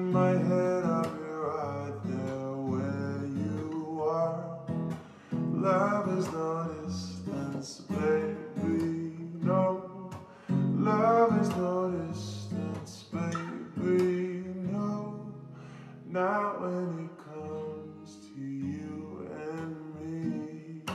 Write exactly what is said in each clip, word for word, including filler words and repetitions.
in my head, I'll be right there where you are. Love is no distance, baby, no. Love is no distance, baby, no. Not when it comes to you and me.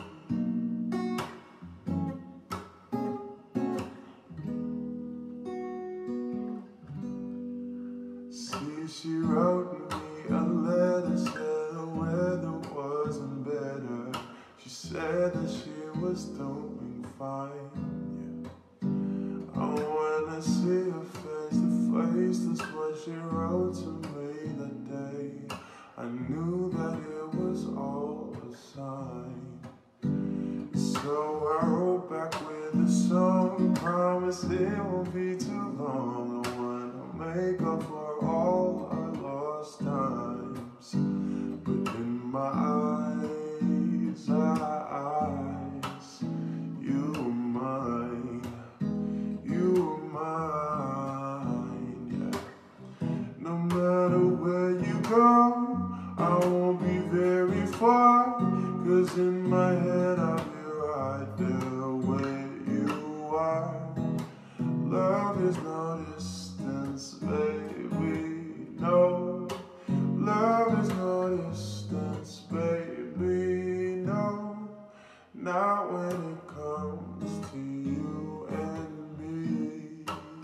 See, she wrote me a letter, said the weather wasn't better. She said that she was doing fine, yeah. I wanna see her face to face, that's what she wrote to me that day. I knew that it was all a sign. So I wrote back with a song, promise it won't be too long. I wanna make up for all our lost times. But in my eyes, eyes, you are mine, you are mine, yeah. No matter where you go, I won't be very far, 'cause in my head I'll be right there where you are. Love is no distance, baby, no. Love is no distance, baby, no. Not when it comes to you and me.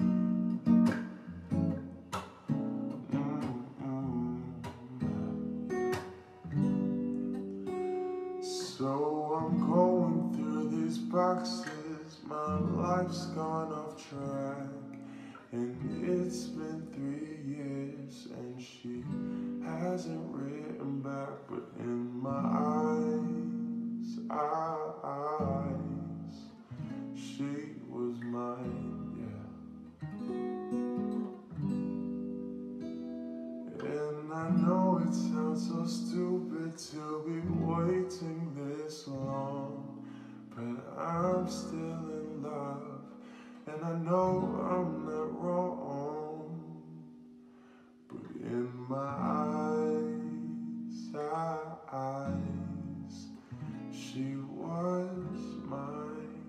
So I'm going through these boxes, my life's gone off track. And it's been three years and she hasn't written back. But in my eyes, eyes, she was mine, yeah. And I know it sounds so stupid to be waiting this long, but I'm still in love, and I know I'm not wrong. But in my eyes, eyes, she was mine.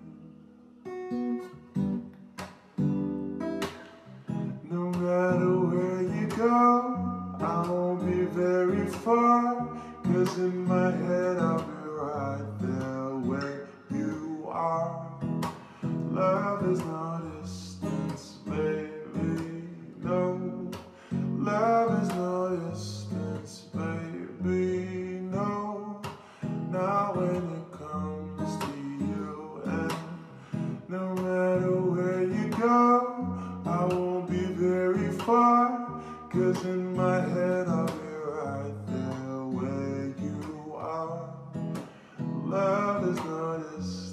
No matter where you go, I won't be very far, 'cause in my head I'll be right there where you are. Love is no distance, baby, no. Love is no distance, baby, no. Not when it comes to you, and no matter where you go, I won't be very far, 'cause in my head I'll be right there where you are. Love is no distance.